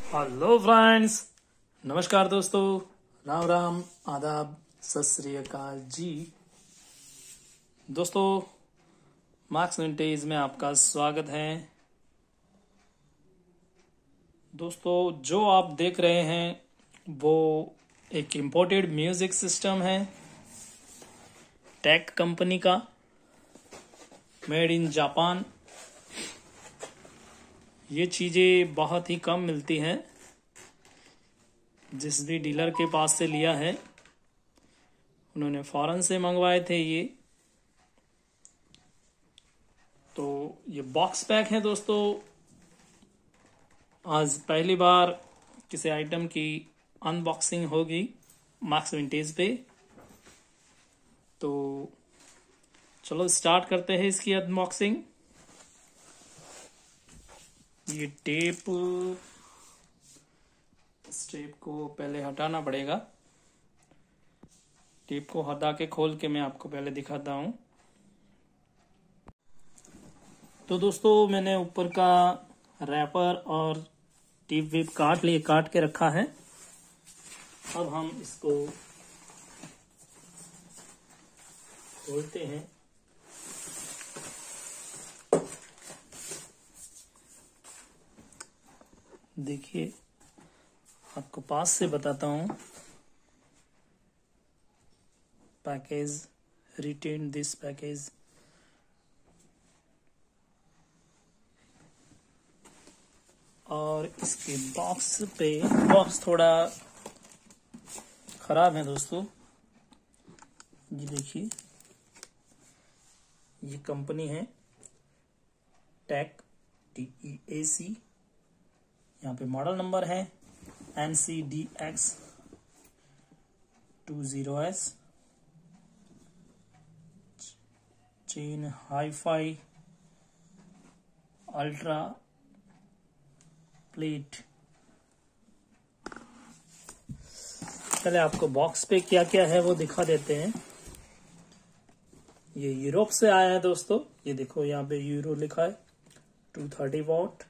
Hello friends, नमस्कार दोस्तों, राम राम, आदाब, सत श्री अकाल जी। दोस्तों, मार्क्स विंटेज में आपका स्वागत है। दोस्तों, जो आप देख रहे हैं वो एक इम्पोर्टेड म्यूजिक सिस्टम है टेक कंपनी का, मेड इन जापान। ये चीज़ें बहुत ही कम मिलती हैं। जिस भी डीलर के पास से लिया है उन्होंने फॉरेन से मंगवाए थे ये। तो ये बॉक्स पैक है दोस्तों। आज पहली बार किसी आइटम की अनबॉक्सिंग होगी मार्क्स विंटेज पे। तो चलो स्टार्ट करते हैं इसकी अनबॉक्सिंग। ये टेप, इस टेप को पहले हटाना पड़ेगा। टेप को हटा के खोल के मैं आपको पहले दिखाता हूं। तो दोस्तों, मैंने ऊपर का रैपर और टेप वेप काट के रखा है। अब हम इसको खोलते हैं। देखिए, आपको पास से बताता हूं। Package, written this package. और इसके बॉक्स थोड़ा खराब है दोस्तों। ये देखिए, ये कंपनी है टेक, TEAC। यहाँ पे मॉडल नंबर है NCDX20S। Chain hi fi ultra plate. पहले आपको बॉक्स पे क्या क्या है वो दिखा देते हैं। ये यूरोप से आया है दोस्तों। ये देखो, यहाँ पे यूरो लिखा है। 230 वॉट,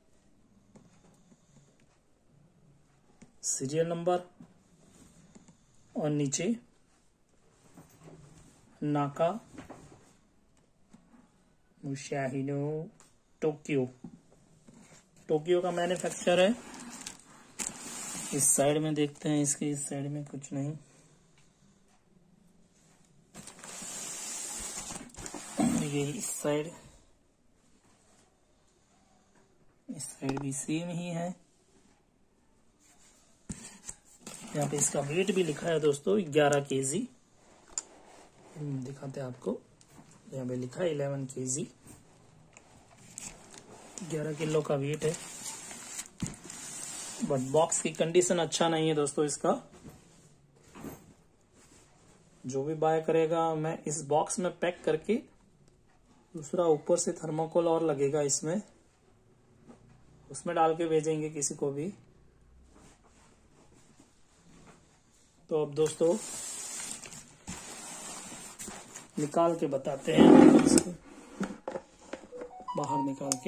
सीरियल नंबर, और नीचे नाका मुशाहिनो टोक्यो का मैन्युफैक्चर है। इस साइड में देखते हैं, इसके इस साइड में कुछ नहीं। ये इस साइड भी सेम ही है। यहाँ पे इसका वेट भी लिखा है दोस्तों, 11 kg। दिखाते हैं आपको। यहाँ पे लिखा है 11 kg, 11 किलो का वेट है। बट बॉक्स की कंडीशन अच्छा नहीं है दोस्तों इसका। जो भी बाय करेगा, मैं इस बॉक्स में पैक करके दूसरा ऊपर से थर्मोकोल और लगेगा इसमें, उसमें डाल के भेजेंगे किसी को भी। तो अब दोस्तों निकाल के बताते हैं, इसको बाहर निकाल के।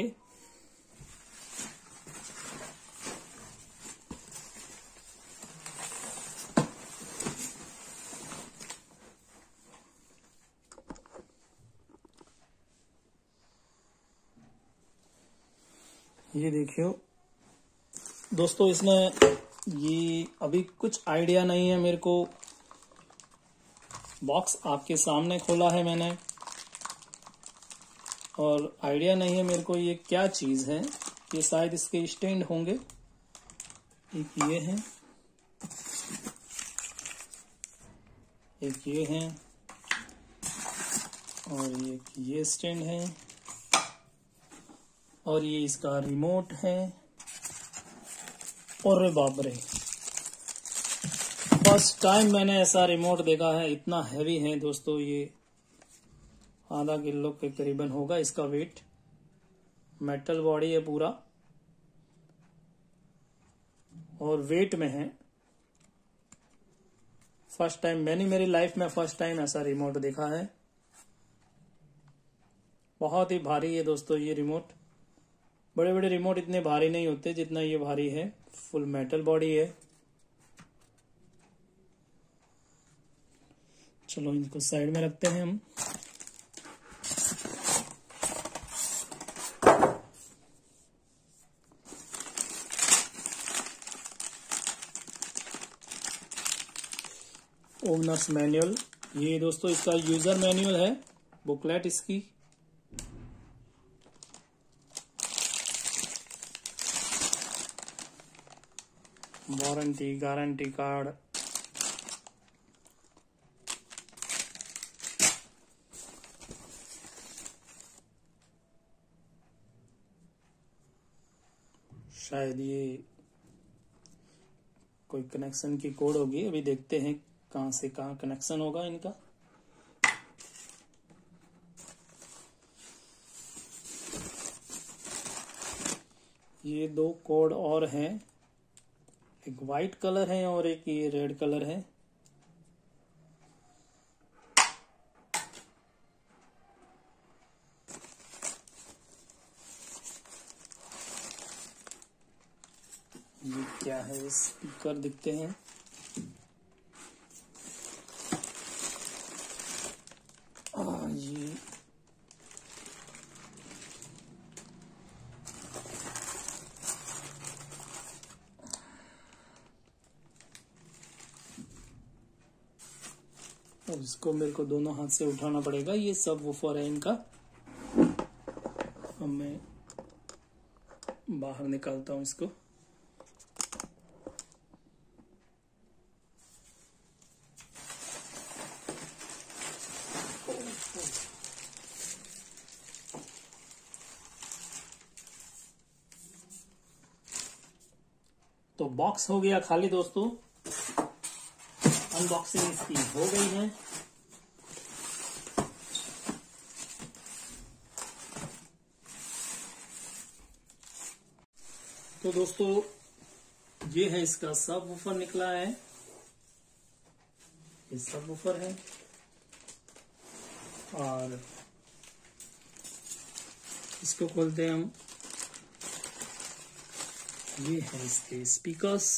ये देखियो दोस्तों, इसमें ये अभी कुछ आइडिया नहीं है मेरे को। बॉक्स आपके सामने खोला है मैंने, और आइडिया नहीं है मेरे को ये क्या चीज है। ये शायद इसके स्टैंड होंगे। एक ये है, एक ये है, और ये स्टैंड है, और ये इसका रिमोट है। और बाप रे, फर्स्ट टाइम मैंने ऐसा रिमोट देखा है। इतना हैवी है दोस्तों ये, आधा किलो के करीबन होगा इसका वेट। मेटल बॉडी है पूरा, और वेट में है। फर्स्ट टाइम मेरी लाइफ में फर्स्ट टाइम ऐसा रिमोट देखा है। बहुत ही भारी है दोस्तों ये रिमोट। बड़े बड़े रिमोट इतने भारी नहीं होते जितना ये भारी है। फुल मेटल बॉडी है। चलो इनको साइड में रखते हैं हम। ओनर्स मैनुअल, ये दोस्तों इसका यूजर मैनुअल है, बुकलेट इसकी। वारंटी गारंटी कार्ड, शायद ये कोई कनेक्शन की कोड होगी, अभी देखते हैं कहां से कहां कनेक्शन होगा इनका। ये दो कोड और हैं, एक वाइट कलर है और एक ये रेड कलर है। ये क्या है, स्पीकर दिखते हैं। ये और इसको मेरे को दोनों हाथ से उठाना पड़ेगा, ये सब वूफर है इनका। अब मैं बाहर निकालता हूं इसको। तो बॉक्स हो गया खाली दोस्तों, अनबॉक्सिंग इसकी हो गई है। तो दोस्तों ये है इसका सब वूफर निकला है, ये सब वूफर है। और इसको खोलते हैं हम। ये है इसके स्पीकर्स,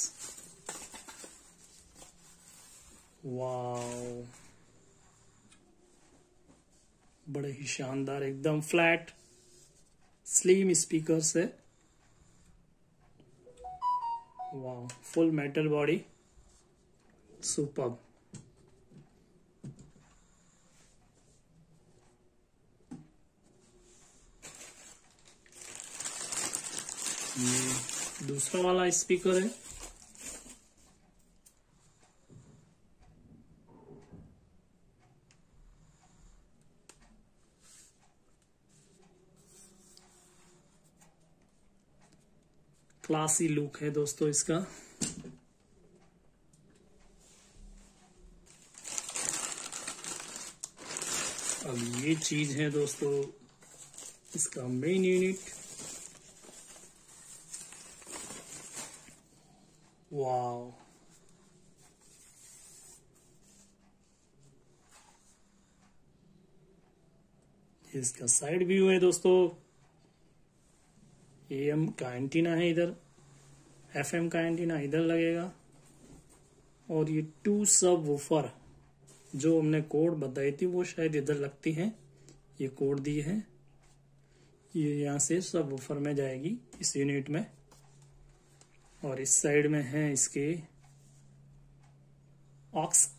वाव, बड़े ही शानदार, एकदम फ्लैट स्लिम स्पीकर्स है। Wow, full metal body, superb. ये दूसरा वाला स्पीकर है। क्लासी लुक है दोस्तों इसका। अब ये चीज है दोस्तों इसका मेन यूनिट। वाव, इसका साइड व्यू है दोस्तों। AM का एंटीना है इधर, FM का एंटीना इधर लगेगा, और ये 2 सब वूफर जो हमने कोड बताई थी वो शायद इधर लगती हैं। ये कोड दी है, ये यहाँ से सब वूफर में जाएगी इस यूनिट में। और इस साइड में है इसके ऑक्स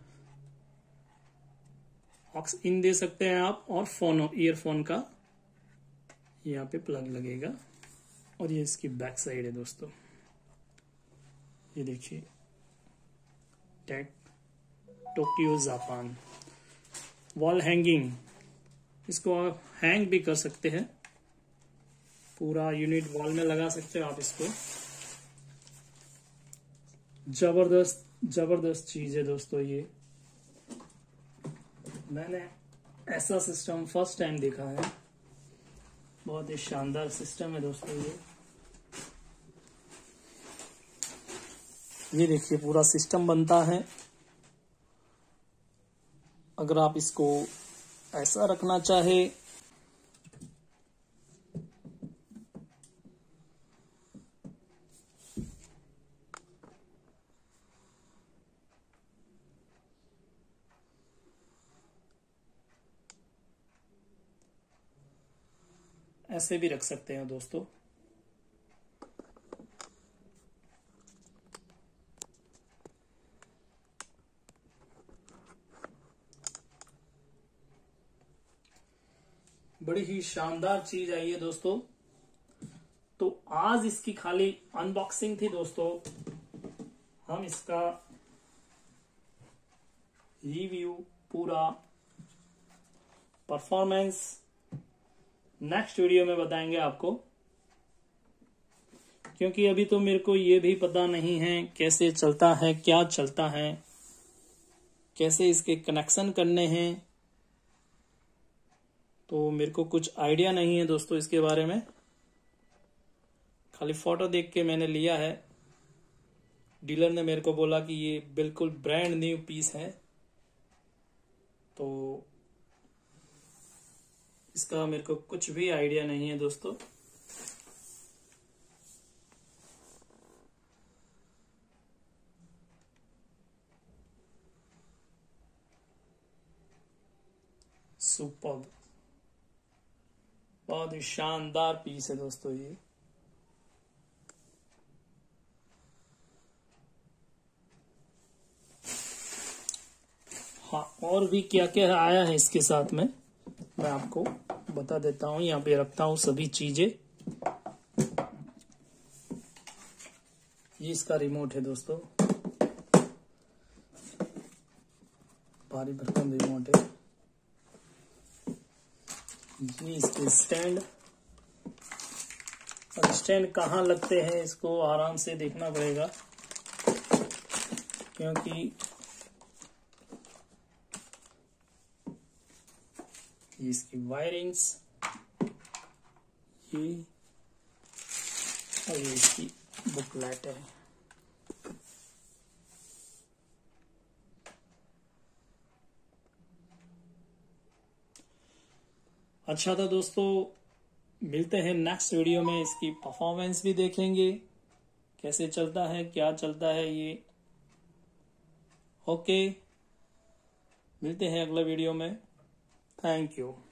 इन दे सकते हैं आप, और फोन ईयरफोन का यहाँ पे प्लग लगेगा। और ये इसकी बैक साइड है दोस्तों, ये देखिए, tech Tokyo Japan. Wall hanging, इसको आप हैंग भी कर सकते हैं, पूरा यूनिट वॉल में लगा सकते हो आप इसको। जबरदस्त चीज है दोस्तों ये, मैंने ऐसा सिस्टम फर्स्ट टाइम देखा है। बहुत ही शानदार सिस्टम है दोस्तों ये देखिए पूरा सिस्टम बनता है। अगर आप इसको ऐसा रखना चाहे ऐसे भी रख सकते हैं दोस्तों। बड़ी ही शानदार चीज आई है दोस्तों। तो आज इसकी खाली अनबॉक्सिंग थी दोस्तों। हम इसका रिव्यू, पूरा परफॉर्मेंस नेक्स्ट वीडियो में बताएंगे आपको, क्योंकि अभी तो मेरे को ये भी पता नहीं है कैसे चलता है, क्या चलता है, कैसे इसके कनेक्शन करने हैं। तो मेरे को कुछ आइडिया नहीं है दोस्तों इसके बारे में। खाली फोटो देख के मैंने लिया है। डीलर ने मेरे को बोला कि ये बिल्कुल ब्रांड न्यू पीस है, तो इसका मेरे को कुछ भी आइडिया नहीं है दोस्तों। सुपर, बहुत ही शानदार पीस है दोस्तों ये। हाँ, और भी क्या क्या आया है इसके साथ में मैं आपको बता देता हूं। यहाँ पे रखता हूं सभी चीजें। ये इसका रिमोट है दोस्तों, भारी भरकम रिमोट है। ये इसके स्टैंड, और स्टैंड कहाँ लगते हैं इसको आराम से देखना पड़ेगा, क्योंकि इसकी वायरिंग्स, ये और ये इसकी बुकलेट है। अच्छा था दोस्तों, मिलते हैं नेक्स्ट वीडियो में। इसकी परफॉर्मेंस भी देखेंगे, कैसे चलता है, क्या चलता है ये। ओके, मिलते हैं अगले वीडियो में। Thank you.